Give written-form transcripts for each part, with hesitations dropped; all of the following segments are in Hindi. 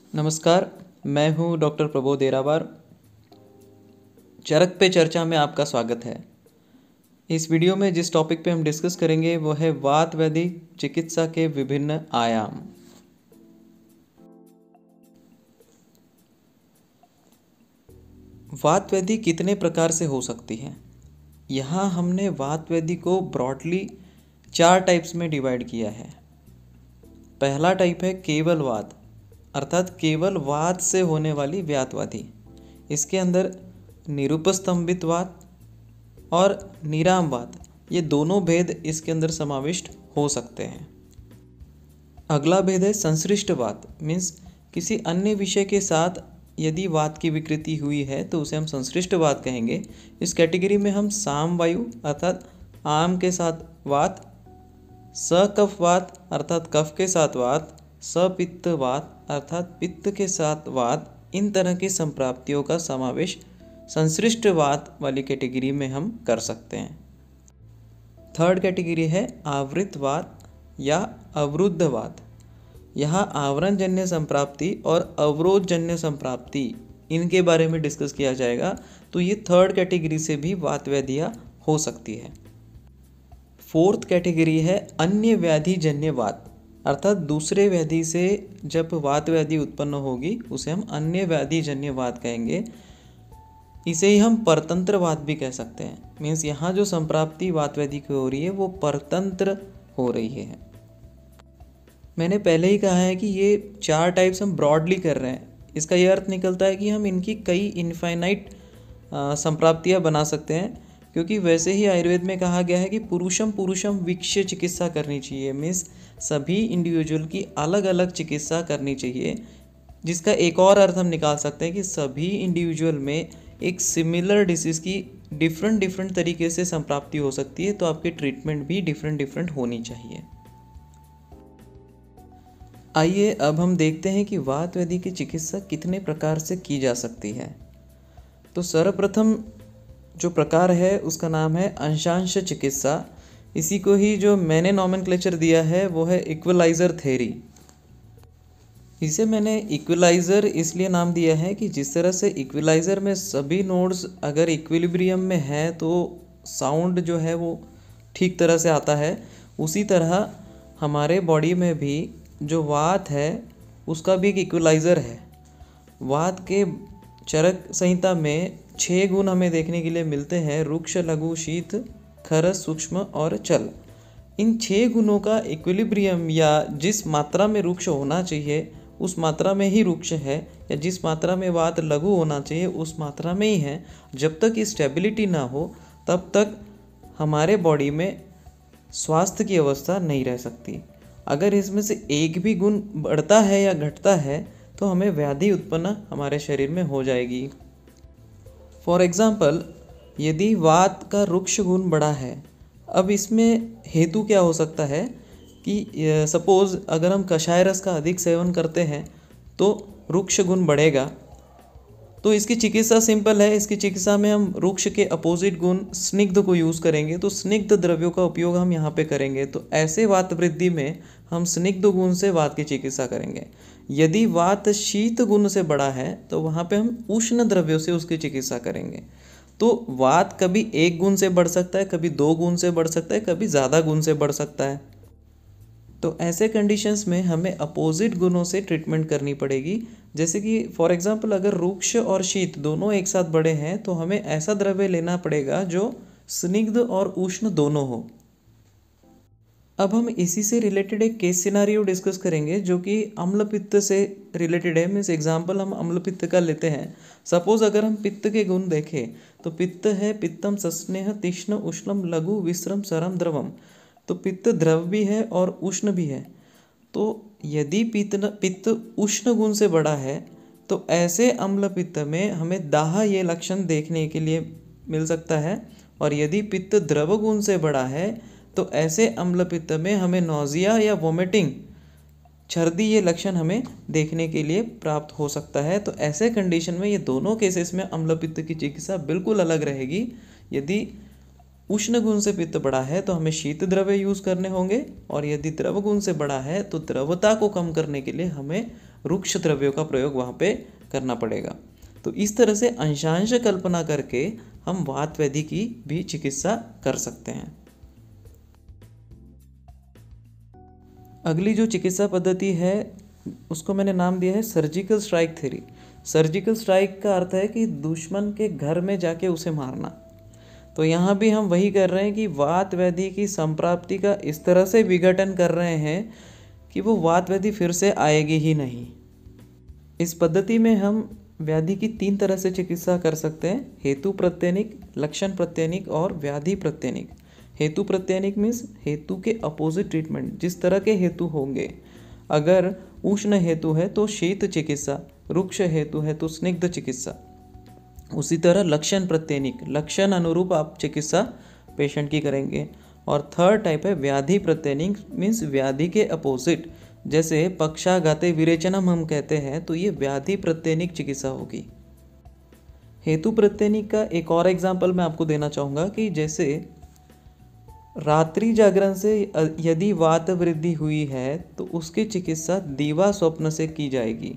नमस्कार, मैं हूं डॉक्टर प्रबोध देरावार। चरक पे चर्चा में आपका स्वागत है। इस वीडियो में जिस टॉपिक पे हम डिस्कस करेंगे वो है वात व्याधि चिकित्सा के विभिन्न आयाम। वात व्याधि कितने प्रकार से हो सकती है? यहाँ हमने वात व्याधि को ब्रॉडली 4 टाइप्स में डिवाइड किया है। पहला टाइप है केवल वात, अर्थात केवल वात से होने वाली व्यातवादी। इसके अंदर निरुपस्तंभित वात और निराम वात, ये दोनों भेद इसके अंदर समाविष्ट हो सकते हैं। अगला भेद है संश्लिष्ट वात, मीन्स किसी अन्य विषय के साथ यदि वात की विकृति हुई है तो उसे हम संश्लिष्ट वात कहेंगे। इस कैटेगरी में हम साम वायु अर्थात आम के साथ वात, सकफ वात अर्थात कफ के साथ वात, सपित्त वात अर्थात पित्त के साथ वात, इन तरह की संप्राप्तियों का समावेश संश्लिष्ट वात वाली कैटेगरी में हम कर सकते हैं। थर्ड कैटेगरी है आवृत वात या अवरुद्ध वात। यहाँ आवरण जन्य संप्राप्ति और अवरोध जन्य संप्राप्ति, इनके बारे में डिस्कस किया जाएगा। तो ये थर्ड कैटेगरी से भी वात व्याधियाँ हो सकती है। फोर्थ कैटेगरी है अन्य व्याधि जन्य वात, अर्थात दूसरे व्याधि से जब वात व्याधि उत्पन्न होगी उसे हम अन्य व्याधि जन्य वात कहेंगे। इसे ही हम परतंत्र वात भी कह सकते हैं। मीन्स यहाँ जो संप्राप्ति वात व्याधि की हो रही है वो परतंत्र हो रही है। मैंने पहले ही कहा है कि ये 4 टाइप्स हम ब्रॉडली कर रहे हैं। इसका ये अर्थ निकलता है कि हम इनकी कई इनफाइनाइट संप्राप्तियाँ बना सकते हैं, क्योंकि वैसे ही आयुर्वेद में कहा गया है कि पुरुषम पुरुषम वीक्ष्य चिकित्सा करनी चाहिए। मीन्स सभी इंडिविजुअल की अलग अलग चिकित्सा करनी चाहिए, जिसका एक और अर्थ हम निकाल सकते हैं कि सभी इंडिविजुअल में एक सिमिलर डिसीज़ की डिफरेंट तरीके से संप्राप्ति हो सकती है, तो आपकी ट्रीटमेंट भी डिफरेंट होनी चाहिए। आइए अब हम देखते हैं कि वात व्याधि की चिकित्सा कितने प्रकार से की जा सकती है। तो सर्वप्रथम जो प्रकार है उसका नाम है अंशांश चिकित्सा। इसी को ही जो मैंने नॉमेनक्लेचर दिया है वो है इक्वलाइज़र थ्योरी। इसे मैंने इक्वलाइज़र इसलिए नाम दिया है कि जिस तरह से इक्वलाइज़र में सभी नोड्स अगर इक्विलिब्रियम में है तो साउंड जो है वो ठीक तरह से आता है, उसी तरह हमारे बॉडी में भी जो वात है उसका भी एक इक्वलाइज़र है। वात के चरक संहिता में 6 गुण हमें देखने के लिए मिलते हैं: रुक्ष, लघु, शीत, खरस, सूक्ष्म और चल। इन 6 गुणों का इक्विलिब्रियम या जिस मात्रा में रुक्ष होना चाहिए उस मात्रा में ही रुक्ष है, या जिस मात्रा में वात लघु होना चाहिए उस मात्रा में ही है। जब तक स्टेबिलिटी ना हो तब तक हमारे बॉडी में स्वास्थ्य की अवस्था नहीं रह सकती। अगर इसमें से एक भी गुण बढ़ता है या घटता है तो हमें व्याधि उत्पन्न हमारे शरीर में हो जाएगी। फॉर एग्ज़ाम्पल, यदि वात का रुक्ष गुण बढ़ा है, अब इसमें हेतु क्या हो सकता है कि सपोज़ अगर हम कषाय रस का अधिक सेवन करते हैं तो रुक्ष गुण बढ़ेगा। तो इसकी चिकित्सा सिंपल है। इसकी चिकित्सा में हम रुक्ष के अपोजिट गुण स्निग्ध को यूज़ करेंगे, तो स्निग्ध द्रव्यों का उपयोग हम यहाँ पे करेंगे। तो ऐसे वात वृद्धि में हम स्निग्ध गुण से वात की चिकित्सा करेंगे। यदि वात शीत गुण से बढ़ा है तो वहाँ पे हम उष्ण द्रव्यों से उसकी चिकित्सा करेंगे। तो वात कभी 1 गुण से बढ़ सकता है, कभी 2 गुण से बढ़ सकता है, कभी ज़्यादा गुण से बढ़ सकता है। तो ऐसे कंडीशंस में हमें अपोजिट गुणों से ट्रीटमेंट करनी पड़ेगी। जैसे कि फॉर एग्जांपल अगर रुक्ष और शीत दोनों एक साथ बढ़े हैं तो हमें ऐसा द्रव्य लेना पड़ेगा जो स्निग्ध और उष्ण दोनों हो। अब हम इसी से रिलेटेड एक केस सिनारियो डिस्कस करेंगे जो कि अम्ल पित्त से रिलेटेड है। मीन्स एग्जाम्पल हम अम्ल पित्त का लेते हैं। सपोज अगर हम पित्त के गुण देखें तो पित्त है पित्तम सस्नेह तीक्ष्ण उष्णम लघु विश्रम सरम द्रवम। तो पित्त द्रव भी है और उष्ण भी है। तो यदि पित्त उष्ण गुण से बढ़ा है तो ऐसे अम्ल पित्त में हमें दाह ये लक्षण देखने के लिए मिल सकता है, और यदि पित्त द्रव गुण से बढ़ा है तो ऐसे अम्ल पित्त में हमें नौजिया या वोमिटिंग, छर्दी, ये लक्षण हमें देखने के लिए प्राप्त हो सकता है। तो ऐसे कंडीशन में ये दोनों केसेस में अम्ल पित्त की चिकित्सा बिल्कुल अलग रहेगी। यदि उष्ण गुण से पित्त बढ़ा है तो हमें शीत द्रव्य यूज़ करने होंगे, और यदि द्रव गुण से बढ़ा है तो द्रवता को कम करने के लिए हमें रुक्ष द्रव्यों का प्रयोग वहाँ पे करना पड़ेगा। तो इस तरह से अंशांश कल्पना करके हम वात व्याधि की भी चिकित्सा कर सकते हैं। अगली जो चिकित्सा पद्धति है उसको मैंने नाम दिया है surgical strike theory. Surgical strike का अर्थ है कि दुश्मन के घर में जाके उसे मारना। तो यहाँ भी हम वही कर रहे हैं कि वात व्याधि की संप्राप्ति का इस तरह से विघटन कर रहे हैं कि वो वात व्याधि फिर से आएगी ही नहीं। इस पद्धति में हम व्याधि की 3 तरह से चिकित्सा कर सकते हैं, हेतु प्रत्यनिक, लक्षण प्रत्यनिक और व्याधि प्रत्यनिक। हेतु प्रत्यनिक मीन्स हेतु के अपोजिट ट्रीटमेंट, जिस तरह के हेतु होंगे। अगर उष्ण हेतु है तो शीत चिकित्सा, रुक्ष हेतु है तो स्निग्ध चिकित्सा। उसी तरह लक्षण प्रत्यनिक, लक्षण अनुरूप आप चिकित्सा पेशेंट की करेंगे। और थर्ड टाइप है व्याधि प्रत्यनिक मीन्स व्याधि के अपोजिट, जैसे पक्षाघाते विरेचनम हम कहते हैं, तो ये व्याधि प्रत्यनिक चिकित्सा होगी। हेतु प्रत्यनिक का एक और एग्जाम्पल मैं आपको देना चाहूँगा कि जैसे रात्रि जागरण से यदि वात वृद्धि हुई है तो उसकी चिकित्सा दीवा स्वप्न से की जाएगी।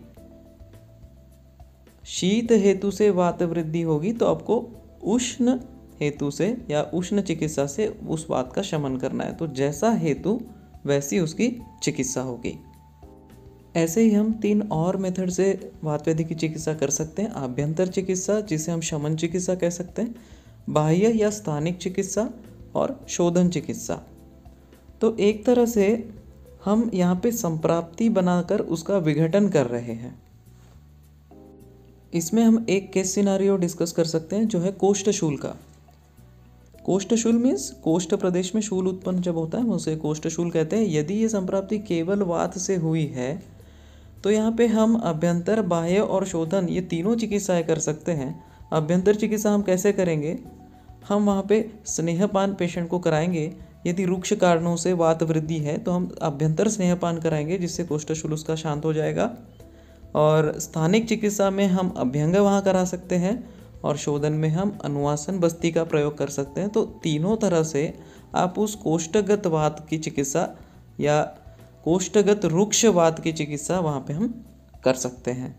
शीत हेतु से वात वृद्धि होगी तो आपको उष्ण हेतु से या उष्ण चिकित्सा से उस वात का शमन करना है। तो जैसा हेतु वैसी उसकी चिकित्सा होगी। ऐसे ही हम 3 और मेथड से वात व्याधि की चिकित्सा कर सकते हैं। आभ्यंतर चिकित्सा, जिसे हम शमन चिकित्सा कह सकते हैं, बाह्य या स्थानिक चिकित्सा और शोधन चिकित्सा। तो एक तरह से हम यहाँ पे संप्राप्ति बनाकर उसका विघटन कर रहे हैं। इसमें हम एक केस सिनारियो डिस्कस कर सकते हैं जो है कोष्ठशूल का। कोष्ठशूल मीन्स कोष्ठ प्रदेश में शूल उत्पन्न जब होता है उसे कोष्ठशूल कहते हैं। यदि ये संप्राप्ति केवल वात से हुई है तो यहाँ पे हम अभ्यंतर, बाह्य और शोधन ये तीनों चिकित्साएं कर सकते हैं। अभ्यंतर चिकित्सा हम कैसे करेंगे? हम वहाँ पे स्नेहपान पेशेंट को कराएंगे। यदि रुक्ष कारणों से वात वृद्धि है तो हम अभ्यंतर स्नेहपान कराएंगे, जिससे कोष्ठशूल उसका शांत हो जाएगा। और स्थानिक चिकित्सा में हम अभ्यंग वहाँ करा सकते हैं और शोधन में हम अनुवासन बस्ती का प्रयोग कर सकते हैं। तो तीनों तरह से आप उस कोष्ठगत वात की चिकित्सा या कोष्ठगत रुक्ष वात की चिकित्सा वहाँ पे हम कर सकते हैं।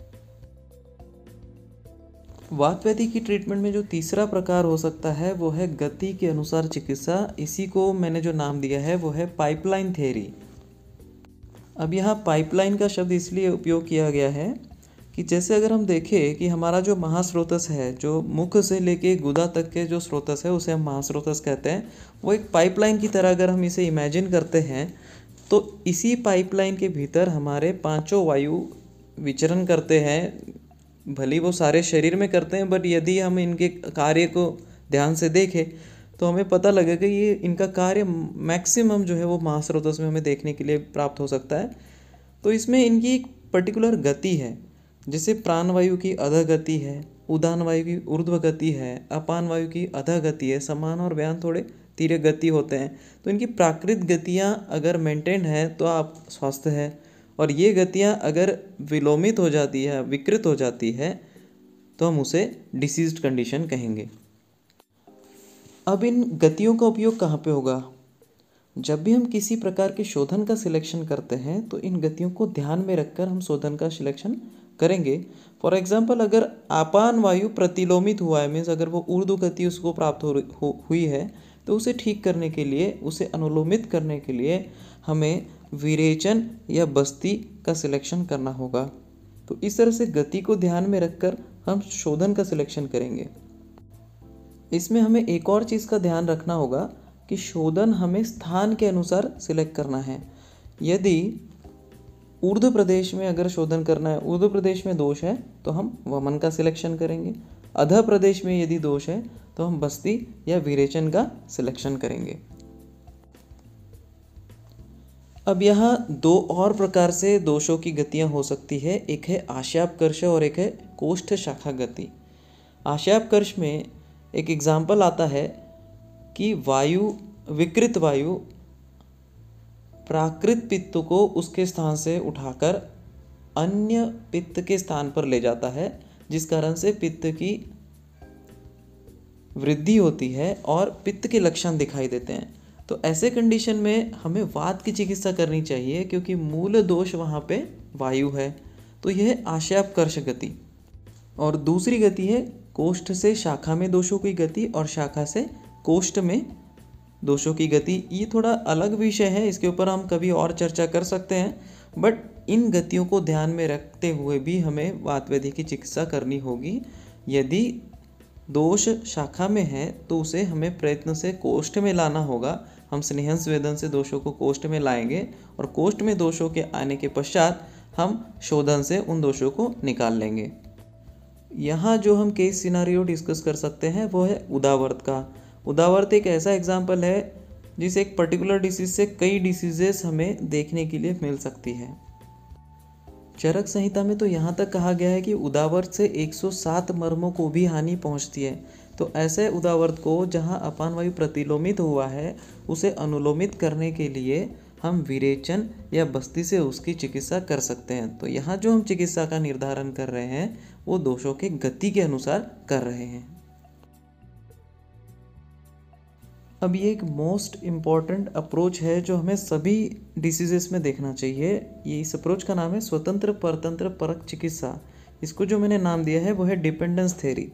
वात व्याधि की ट्रीटमेंट में जो तीसरा प्रकार हो सकता है वो है गति के अनुसार चिकित्सा। इसी को मैंने जो नाम दिया है वो है पाइपलाइन थ्योरी। अब यहाँ पाइपलाइन का शब्द इसलिए उपयोग किया गया है कि जैसे अगर हम देखें कि हमारा जो महास्रोतस है, जो मुख से लेके गुदा तक के जो स्रोतस है उसे हम महास्रोतस कहते हैं, वो एक पाइपलाइन की तरह अगर हम इसे इमेजिन करते हैं तो इसी पाइपलाइन के भीतर हमारे 5 वायु विचरण करते हैं। भले वो सारे शरीर में करते हैं, बट यदि हम इनके कार्य को ध्यान से देखें तो हमें पता लगेगा ये इनका कार्य मैक्सिमम जो है वो महास्रोतस में हमें देखने के लिए प्राप्त हो सकता है। तो इसमें इनकी एक पर्टिकुलर गति है, जैसे प्राण वायु की अधः गति है, उदान वायु की ऊर्ध्व गति है, अपान वायु की अधः गति है, समान और व्यान थोड़े धीरे गति होते हैं। तो इनकी प्राकृत गतियाँ अगर मेंटेन है तो आप स्वस्थ है, और ये गतियाँ अगर विलोमित हो जाती है, विकृत हो जाती है, तो हम उसे डिसीज्ड कंडीशन कहेंगे। अब इन गतियों का उपयोग कहाँ पे होगा? जब भी हम किसी प्रकार के शोधन का सिलेक्शन करते हैं तो इन गतियों को ध्यान में रखकर हम शोधन का सिलेक्शन करेंगे। फॉर एग्जाम्पल, अगर आपान वायु प्रतिलोमित हुआ है, मीन्स अगर वो ऊर्ध्व गति उसको प्राप्त हुई है, तो उसे ठीक करने के लिए, उसे अनुलोमित करने के लिए हमें विरेचन या बस्ती का सिलेक्शन करना होगा। तो इस तरह से गति को ध्यान में रखकर हम शोधन का सिलेक्शन करेंगे। इसमें हमें एक और चीज़ का ध्यान रखना होगा कि शोधन हमें स्थान के अनुसार सिलेक्ट करना है। यदि ऊर्ध्व प्रदेश में अगर शोधन करना है, ऊर्ध्व प्रदेश में दोष है तो हम वमन का सिलेक्शन करेंगे। अधः प्रदेश में यदि दोष है तो हम बस्ती या विरेचन का सिलेक्शन करेंगे। अब यहाँ 2 और प्रकार से दोषों की गतियाँ हो सकती है। एक है आशयापकर्ष और एक है कोष्ठ शाखा गति। आशयापकर्ष में एक एग्जाम्पल आता है कि वायु, विकृत वायु प्राकृत पित्त को उसके स्थान से उठाकर अन्य पित्त के स्थान पर ले जाता है, जिस कारण से पित्त की वृद्धि होती है और पित्त के लक्षण दिखाई देते हैं। तो ऐसे कंडीशन में हमें वात की चिकित्सा करनी चाहिए, क्योंकि मूल दोष वहाँ पे वायु है, तो यह आशयापकर्ष गति। और दूसरी गति है कोष्ठ से शाखा में दोषों की गति और शाखा से कोष्ठ में दोषों की गति। ये थोड़ा अलग विषय है, इसके ऊपर हम कभी और चर्चा कर सकते हैं, बट इन गतियों को ध्यान में रखते हुए भी हमें वात व्याधि की चिकित्सा करनी होगी। यदि दोष शाखा में है तो उसे हमें प्रयत्न से कोष्ठ में लाना होगा। हम स्नेहन स्वेदन से दोषों को कोष्ठ में लाएंगे और कोष्ठ में दोषों के आने के पश्चात हम शोधन से उन दोषों को निकाल लेंगे। यहाँ जो हम केस सिनारियो डिस्कस कर सकते हैं वो है उदावर्त का। उदावर्त एक ऐसा एग्जाम्पल है जिसे एक पर्टिकुलर डिसीज से कई डिसीजेस हमें देखने के लिए मिल सकती है। चरक संहिता में तो यहाँ तक कहा गया है कि उदावर्त से 107 मर्मों को भी हानि पहुँचती है। तो ऐसे उदावर्त को जहाँ अपान वायु प्रतिलोमित हुआ है उसे अनुलोमित करने के लिए हम विरेचन या बस्ती से उसकी चिकित्सा कर सकते हैं। तो यहाँ जो हम चिकित्सा का निर्धारण कर रहे हैं वो दोषों के गति के अनुसार कर रहे हैं। अब ये एक मोस्ट इम्पॉर्टेंट अप्रोच है जो हमें सभी डिसीजेस में देखना चाहिए। ये इस अप्रोच का नाम है स्वतंत्र परतंत्र परक चिकित्सा। इसको जो मैंने नाम दिया है वो है डिपेंडेंस थ्योरी।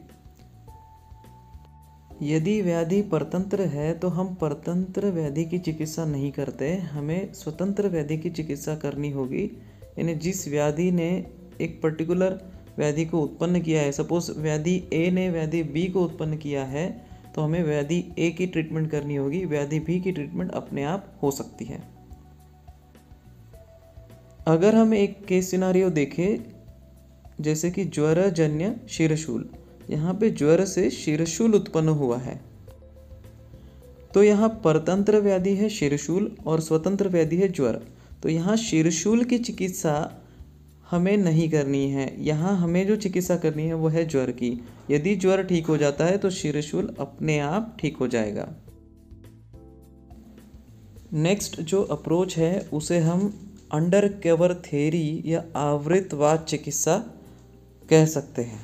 यदि व्याधि परतंत्र है तो हम परतंत्र व्याधि की चिकित्सा नहीं करते, हमें स्वतंत्र व्याधि की चिकित्सा करनी होगी। यानी जिस व्याधि ने एक पर्टिकुलर व्याधि को उत्पन्न किया है, सपोज व्याधि ए ने व्याधि बी को उत्पन्न किया है, तो हमें व्याधि ए की ट्रीटमेंट करनी होगी, व्याधि बी की ट्रीटमेंट अपने आप हो सकती है। अगर हम एक केस सिनारियो देखें जैसे कि ज्वरजन्य शिरशूल, यहाँ पे ज्वर से शिरशूल उत्पन्न हुआ है, तो यहाँ परतंत्र व्याधि है शिरशूल और स्वतंत्र व्याधि है ज्वर। तो यहाँ शिरशूल की चिकित्सा हमें नहीं करनी है, यहाँ हमें जो चिकित्सा करनी है वो है ज्वर की। यदि ज्वर ठीक हो जाता है तो शिरशूल अपने आप ठीक हो जाएगा। नेक्स्ट जो अप्रोच है उसे हम अंडर कवर थ्योरी या आवृतवात चिकित्सा कह सकते हैं।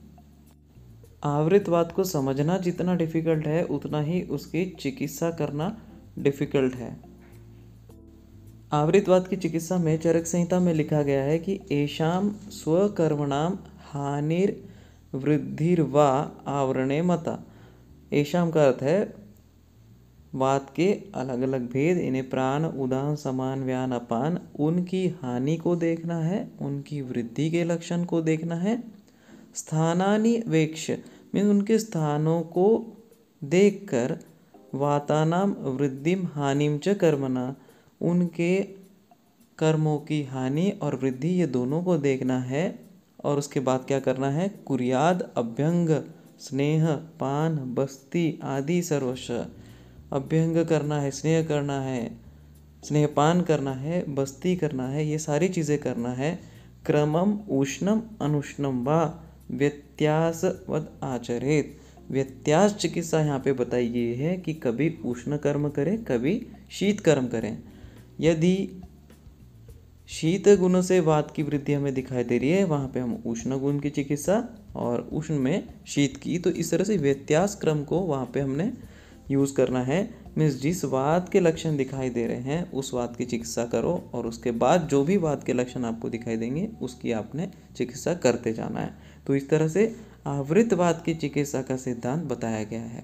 आवृतवात को समझना जितना डिफिकल्ट है उतना ही उसकी चिकित्सा करना डिफिकल्ट है। आवृतवात की चिकित्सा में चरक संहिता में लिखा गया है कि एषाम स्वकर्मणाम हानिर्वृद्धिर्वा आवरणे मता। एषाम का अर्थ है वात के अलग अलग भेद, इन्हें प्राण उदान समान व्यान अपान, उनकी हानि को देखना है, उनकी वृद्धि के लक्षण को देखना है। स्थानानि वेक्ष्य मीन्स उनके स्थानों को देखकर वातानाम वृद्धिम हानिम च कर्मणा, उनके कर्मों की हानि और वृद्धि ये दोनों को देखना है। और उसके बाद क्या करना है, कुर्याद अभ्यंग स्नेह पान बस्ती आदि सर्वस्व। अभ्यंग करना है, स्नेह करना है, स्नेहपान करना है, बस्ती करना है, ये सारी चीज़ें करना है। क्रमम उष्णम अनुष्णम वा व्यत्यासवद आचरेत। व्यत्यास चिकित्सा यहाँ पे बताई गई है कि कभी उष्ण कर्म करें, कभी शीत कर्म करें। यदि शीत गुण से वात की वृद्धि हमें दिखाई दे रही है, वहाँ पे हम उष्ण गुण की चिकित्सा, और उष्ण में शीत की। तो इस तरह से व्यत्यास क्रम को वहाँ पे हमने यूज़ करना है। मीन्स जिस वात के लक्षण दिखाई दे रहे हैं उस वात की चिकित्सा करो, और उसके बाद जो भी वात के लक्षण आपको दिखाई देंगे उसकी आपने चिकित्सा करते जाना है। तो इस तरह से आवृतवात की चिकित्सा का सिद्धांत बताया गया है।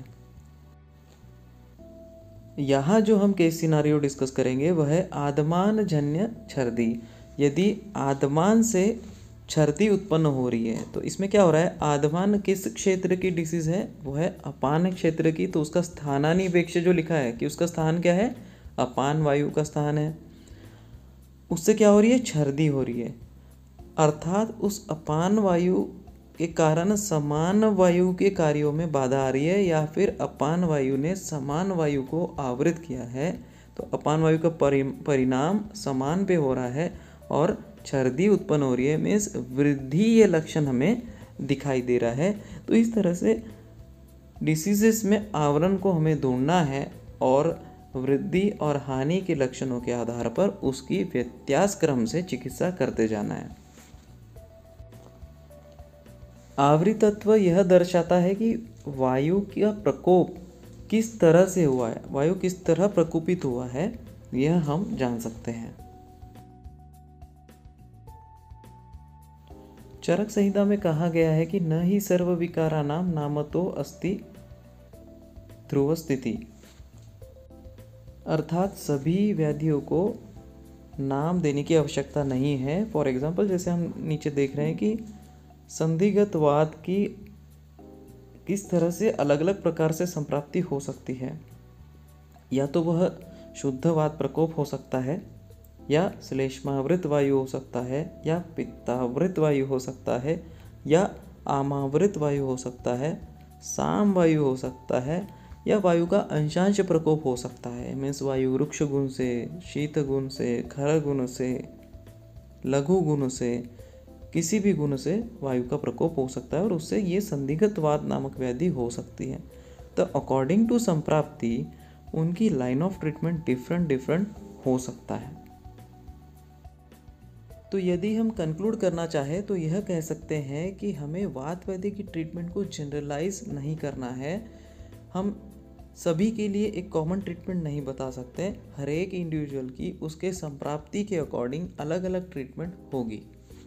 यहाँ जो हम केस सिनारियो डिस्कस करेंगे वह है आदमान जन्य छर्दी। यदि आदमान से छर्दी उत्पन्न हो रही है तो इसमें क्या हो रहा है, आदमान किस क्षेत्र की डिसीज है, वो है अपान क्षेत्र की। तो उसका स्थानानिवेक्ष जो लिखा है कि उसका स्थान क्या है, अपान वायु का स्थान है। उससे क्या हो रही है, छर्दी हो रही है, अर्थात उस अपान वायु के कारण समान वायु के कार्यों में बाधा आ रही है, या फिर अपान वायु ने समान वायु को आवृत किया है। तो अपान वायु का परिणाम समान पे हो रहा है और छर्दी उत्पन्न हो रही है, मीन्स वृद्धि ये लक्षण हमें दिखाई दे रहा है। तो इस तरह से डिसीजेस में आवरण को हमें ढूंढना है और वृद्धि और हानि के लक्षणों के आधार पर उसकी व्यत्यास क्रम से चिकित्सा करते जाना है। आवृतत्व यह दर्शाता है कि वायु का प्रकोप किस तरह से हुआ है, वायु किस तरह प्रकोपित हुआ है, यह हम जान सकते हैं। चरक संहिता में कहा गया है कि न ही सर्वविकारानां नामतो अस्ति ध्रुव स्थिति, अर्थात सभी व्याधियों को नाम देने की आवश्यकता नहीं है। फॉर एग्जाम्पल जैसे हम नीचे देख रहे हैं कि संधिगतवाद की किस तरह से अलग अलग प्रकार से संप्राप्ति हो सकती है। या तो वह शुद्धवात प्रकोप हो सकता है, या श्लेष्मावृत वायु हो सकता है, या पित्तावृत वायु हो सकता है, या आमावृत वायु हो सकता है, साम वायु हो सकता है, या वायु का अंशांश प्रकोप हो सकता है। मीन्स वायु रुक्ष गुण से, शीत गुण से, खर गुण से, लघु गुण से, किसी भी गुण से वायु का प्रकोप हो सकता है और उससे ये संधिगतवाद नामक व्याधि हो सकती है। तो अकॉर्डिंग टू संप्राप्ति उनकी लाइन ऑफ ट्रीटमेंट डिफरेंट हो सकता है। तो यदि हम कंक्लूड करना चाहें तो यह कह सकते हैं कि हमें वात व्याधि की ट्रीटमेंट को जनरलाइज नहीं करना है। हम सभी के लिए एक कॉमन ट्रीटमेंट नहीं बता सकते। हर एक इंडिविजुअल की उसके संप्राप्ति के अकॉर्डिंग अलग अलग ट्रीटमेंट होगी।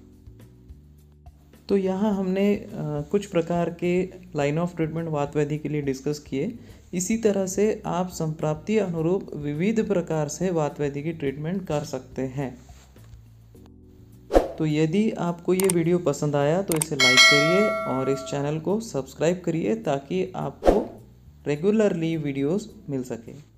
तो यहाँ हमने कुछ प्रकार के लाइन ऑफ ट्रीटमेंट वात व्याधि के लिए डिस्कस किए। इसी तरह से आप संप्राप्ति अनुरूप विविध प्रकार से वात व्याधि की ट्रीटमेंट कर सकते हैं। तो यदि आपको ये वीडियो पसंद आया तो इसे लाइक करिए और इस चैनल को सब्सक्राइब करिए ताकि आपको रेगुलरली वीडियोस मिल सके।